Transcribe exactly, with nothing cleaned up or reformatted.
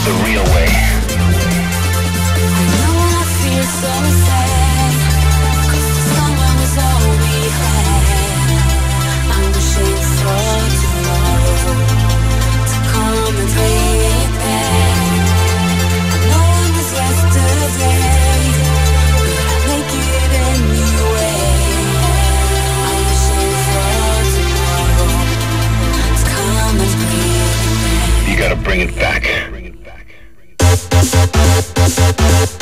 the real way. I know I feel so sad, 'cause the summer was all we had. I'm wishing for tomorrow to come and bring it back. I know it was yesterday, but I'll make it anyway. I'm wishing for tomorrow to come and bring it back. You gotta bring it back.